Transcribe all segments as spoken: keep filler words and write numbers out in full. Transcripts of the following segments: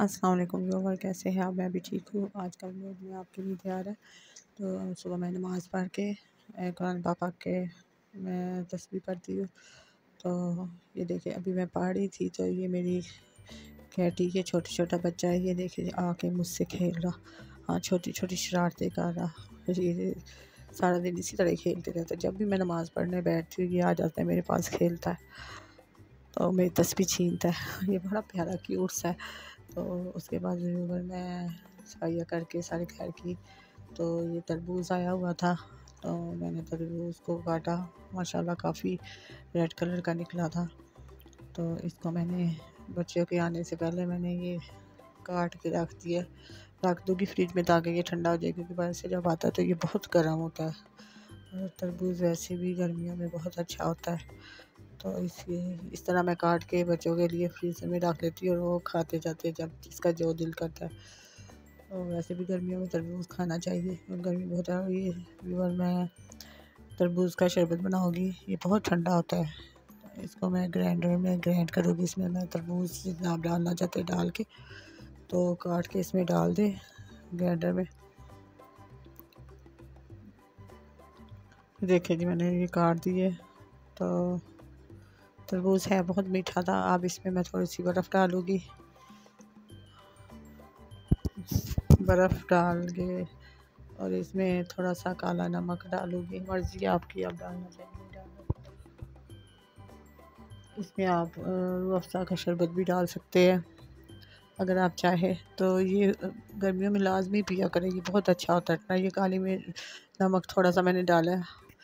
अस्सलाम वालेकुम व्यूअर, कैसे हैं आप? मैं भी ठीक हूँ। आज का व्लॉग में आपके लिए तैयार है। तो सुबह मैं नमाज़ पढ़ के कुरान पाक के मैं तस्बीह पढ़ती हूँ। तो ये देखिए, अभी मैं पढ़ रही थी तो ये मेरी कैटी के छोटा छोटा बच्चा है। ये देखिए आके मुझसे खेल रहा, हाँ छोटी छोटी शरारतें कर रहा। ये सारा दिन इसी तरह खेलते रहते। जब भी मैं नमाज़ पढ़ने बैठती हूँ ये आ जाता है मेरे पास, खेलता है तो मेरी तस्बीह छीनता है। ये बड़ा प्यारा क्यूट सा है। तो उसके बाद व्यूअर मैं सफाइयाँ करके सारे घर की, तो ये तरबूज आया हुआ था तो मैंने तरबूज को काटा। माशाल्लाह काफ़ी रेड कलर का निकला था। तो इसको मैंने बच्चों के आने से पहले मैंने ये काट के रख दिया, रख दूँगी फ्रिज में ताकि ये ठंडा हो जाए, क्योंकि बाहर से जब आता है तो ये बहुत गर्म होता है और तरबूज वैसे भी गर्मियों में बहुत अच्छा होता है। तो इसलिए इस तरह मैं काट के बच्चों के लिए फ्रीज़र में रख लेती हूँ और वो खाते जाते हैं जब जिसका जो दिल करता है। तो वैसे भी गर्मियों में तरबूज खाना चाहिए, गर्मी बहुत है। ये व्यूअर मैं तरबूज का शरबत बनाऊँगी, ये बहुत ठंडा होता है। तो इसको मैं ग्राइंडर में ग्राइंड करूँगी। इसमें मैं तरबूज जितना आप डालना चाहते हैं डाल के, तो काट के इसमें डाल दें ग्राइंडर में। देखिए जी, मैंने ये काट दिए। तो तरबूज है बहुत मीठा था। अब इसमें मैं थोड़ी सी बर्फ़ डालूँगी, बर्फ़ डाल के और इसमें थोड़ा सा काला नमक डालूँगी। मर्ज़ी आपकी, आप डालना चाहिए डालना। इसमें आप रूह अफ़ज़ा का शरबत भी डाल सकते हैं अगर आप चाहें। तो ये गर्मियों में लाजमी पिया करें, ये बहुत अच्छा होता है। ना ये काली मिर्च नमक थोड़ा सा मैंने डाला है,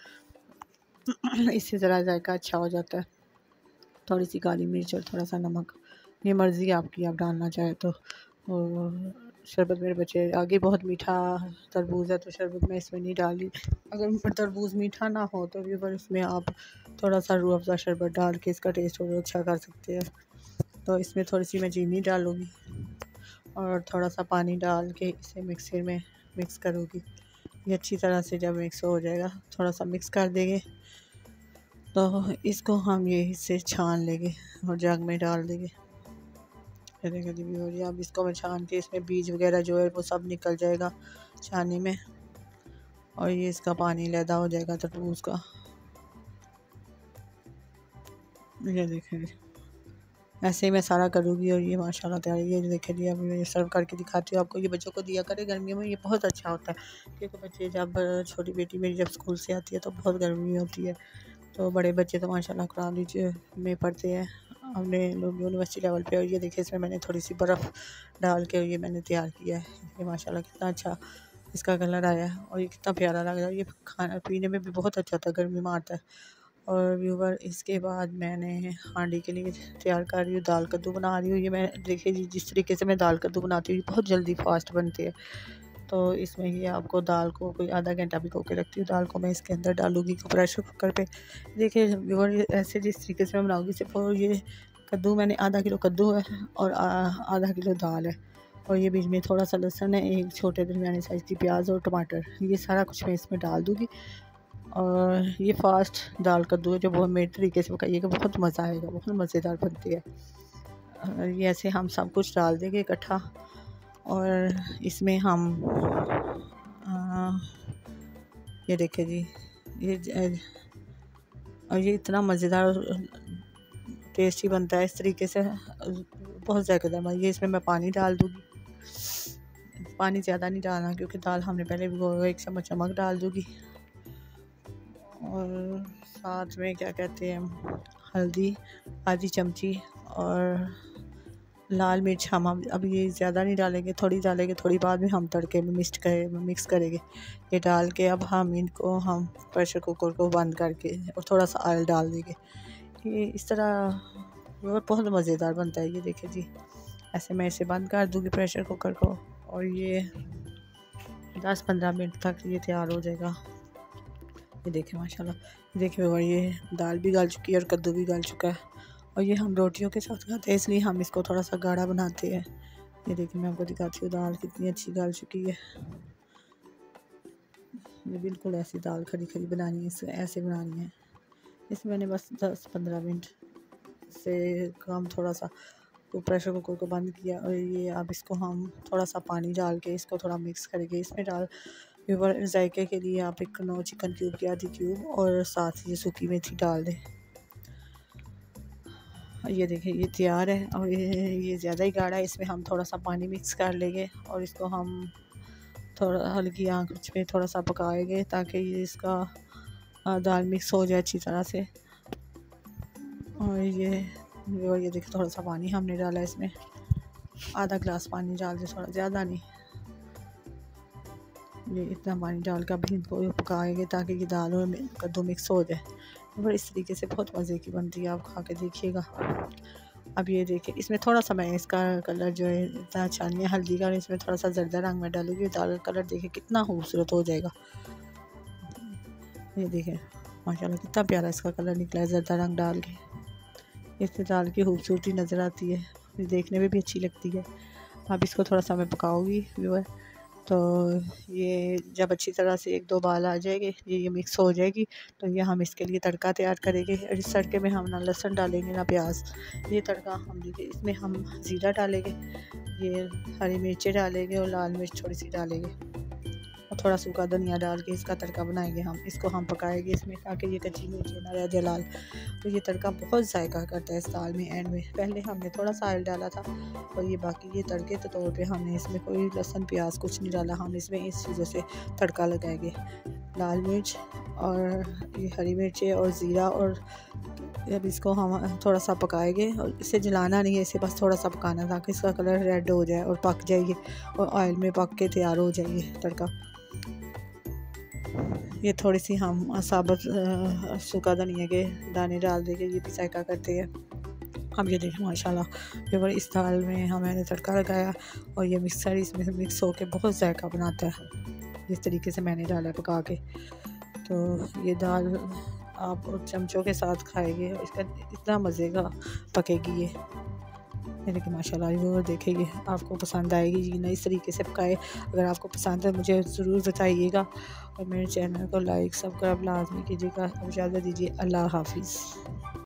इससे ज़रा जायका अच्छा हो जाता है। थोड़ी सी काली मिर्च और थोड़ा सा नमक, ये मर्ज़ी आपकी, आप डालना चाहे तो। और शरबत मेरे बच्चे आगे बहुत मीठा तरबूज है तो शरबत मैं इसमें नहीं डाली। अगर तरबूज मीठा ना हो तो भी पर इसमें आप थोड़ा सा रूह अफ़ज़ा शरबत डाल के इसका टेस्ट और अच्छा कर सकते हैं। तो इसमें थोड़ी सी मैं चीनी डालूँगी और थोड़ा सा पानी डाल के इसे मिक्सर में मिक्स करूँगी। ये अच्छी तरह से जब मिक्स हो जाएगा, थोड़ा सा मिक्स कर देंगे तो इसको हम ये इससे छान लेंगे और जग में डाल देंगे। देखिए जी हो रही, अब इसको मैं छान के इसमें बीज वगैरह जो है वो सब निकल जाएगा छानी में, और ये इसका पानी लैदा हो जाएगा तरबूज का। ये देखें, ऐसे ही मैं सारा करूँगी और ये माशाल्लाह तैयार है। ये देखें जी, अभी मैं सर्व करके दिखाती हूँ आपको। ये बच्चों को दिया करें गर्मियों में, ये बहुत अच्छा होता है। क्योंकि बच्चे जब, छोटी बेटी मेरी जब स्कूल से आती है तो बहुत गर्मी होती है, तो बड़े बच्चे तो माशाल्लाह कुरान में पढ़ते हैं हमने लोग यूनिवर्सिटी लेवल पे। और ये देखिए, इसमें मैंने थोड़ी सी बर्फ़ डाल के ये मैंने तैयार किया है। ये माशाल्लाह कितना अच्छा इसका कलर आया है और ये कितना प्यारा लग रहा है। ये खाना पीने में भी बहुत अच्छा होता है, गर्मी में आता है। और व्यूअर, इसके बाद मैंने हांडी के लिए तैयार कर रही हूँ, दाल कद्दू बना रही हूँ। ये मैं देखिए जी, जिस तरीके से मैं दाल कद्दू बनाती हूँ बहुत जल्दी फास्ट बनते हैं। तो इसमें ये आपको दाल को कोई आधा घंटा भिगो के रखती हूँ। दाल को मैं इसके अंदर डालूँगी प्रेशर कुकर पे। देखिए व्यूअर, ऐसे जिस तरीके से मैं बनाऊँगी, सिर्फ ये कद्दू मैंने आधा किलो कद्दू है और आधा किलो दाल है, और ये बीच में थोड़ा सा लहसुन है, एक छोटे दरमियाने साइज़ की प्याज और टमाटर, ये सारा कुछ मैं इसमें डाल दूँगी। और ये फास्ट दाल कद्दू है जो बहुत मेरे तरीके से पकाइएगा, बहुत मज़ा आएगा, बहुत मज़ेदार बनती है। ये ऐसे हम सब कुछ डाल देंगे इकट्ठा, और इसमें हम आ, ये देखें जी, ये और ये इतना मज़ेदार और टेस्टी बनता है इस तरीके से, बहुत ज़ायकेदार। ये इसमें मैं पानी डाल दूँगी, पानी ज़्यादा नहीं डालना क्योंकि दाल हमने पहले भिगोया हुआ। एक चम्मच नमक डाल दूँगी और साथ में क्या कहते हैं हल्दी आधी चमची, और लाल मिर्च हम अब ये ज़्यादा नहीं डालेंगे, थोड़ी डालेंगे, थोड़ी बाद में हम तड़के में मिक्स करें मिक्स करेंगे। ये डाल के अब हम इनको हम प्रेशर कुकर को बंद करके और थोड़ा सा ऑयल डाल देंगे। ये इस तरह बहुत मज़ेदार बनता है। ये देखिए जी, ऐसे मैं इसे बंद कर दूँगी प्रेशर कुकर को, और ये दस पंद्रह मिनट तक ये तैयार हो जाएगा। ये देखें माशाल्लाह, देखिए, और ये दाल भी गल चुकी है और कद्दू भी गल चुका है, और ये हम रोटियों के साथ खाते हैं, इसलिए हम इसको थोड़ा सा गाढ़ा बनाते हैं। ये देखिए, मैं आपको दिखाती हूँ दाल कितनी अच्छी गल चुकी है। ये बिल्कुल ऐसी दाल खड़ी खड़ी बनानी है, ऐसे बनानी है। इसमें मैंने बस दस पंद्रह मिनट से कम थोड़ा सा तो प्रेशर कुकर को बंद किया और ये अब इसको हम थोड़ा सा पानी डाल के इसको थोड़ा मिक्स करेंगे। इसमें डाल व्यूवर जायके के लिए आप एक नौ चिकन क्यूब की आधी क्यूब और साथ ये सूखी मेथी डाल दें। ये देखिए ये तैयार है और ये ये ज़्यादा ही गाढ़ा है, इसमें हम थोड़ा सा पानी मिक्स कर लेंगे और इसको हम थोड़ा हल्की आंच पे थोड़ा सा पकाएंगे ताकि ये इसका दाल मिक्स हो जाए अच्छी तरह से। और ये और ये देखिए थोड़ा सा पानी हमने डाला, इसमें आधा गिलास पानी डाल दे, थोड़ा ज़्यादा नहीं, ये इतना पानी डाल कर अभी इनको पकाएंगे ताकि ये दाल और कद्दू मिक्स हो जाए। और इस तरीके से बहुत मज़े की बनती है, आप खा के देखिएगा। अब ये देखिए इसमें थोड़ा सा मैं इसका कलर जो है इतना अच्छा नहीं है हल्दी का, इसमें थोड़ा सा जर्दा रंग में डालूंगी, दाल का कलर देखिए कितना खूबसूरत हो जाएगा। ये देखिए माशाल्लाह कितना प्यारा इसका कलर निकला है जर्दा रंग डाल के, इससे दाल की खूबसूरती नज़र आती है, देखने में भी अच्छी लगती है। अब इसको थोड़ा सा मैं पकाऊँगी व्यूअर, तो ये जब अच्छी तरह से एक दो बाल आ जाएंगे, ये ये मिक्स हो जाएगी, तो ये हम इसके लिए तड़का तैयार करेंगे। और इस तड़के में हम ना लहसुन डालेंगे ना प्याज, ये तड़का हम देखिए इसमें हम ज़ीरा डालेंगे, ये हरी मिर्चें डालेंगे और लाल मिर्च थोड़ी सी डालेंगे और थोड़ा सूखा धनिया डाल के इसका तड़का बनाएंगे हम। इसको हम पकाएंगे इसमें ताकि ये कच्ची मिर्ची ना रह जाए लाल। तो ये तड़का बहुत जायका करता है इस दाल में। एंड में पहले हमने थोड़ा सा ऑयल डाला था और ये बाकी ये तड़के के तौर पे हमने इसमें कोई लहसुन प्याज कुछ नहीं डाला, हम इसमें इस चीज़ों से तड़का लगाएंगे, लाल मिर्च और ये हरी मिर्चें और ज़ीरा। और अब इसको हम थोड़ा सा पकाएंगे और इसे जलाना नहीं है, इसे बस थोड़ा सा पकाना ताकि इसका कलर रेड हो जाए और पक जाइए और ऑयल में पक के तैयार हो जाइए तड़का। ये थोड़ी सी हम साबुत सूखा धनिया के दाने डाल देंगे, ये भी जायका करते हैं। अब ये देखिए माशाल्लाह व्यूअर इस दाल में हम मैंने तड़का लगाया और ये मिक्सर इसमें से मिक्स होके बहुत जायका बनाता है। इस तरीके से मैंने डाला पका के, तो ये दाल आप चमचों के साथ खाएंगे, इसका इतना मज़े का पकेगी ये। ये देखिए माशाल्लाह व्यूअर देखिए आपको पसंद आएगी जी ना, इस तरीके से पकाए। अगर आपको पसंद है मुझे ज़रूर बताइएगा और मेरे चैनल को लाइक सब्सक्राइब लाजमी कीजिएगा। इजाज़त दीजिए, अल्लाह हाफिज़।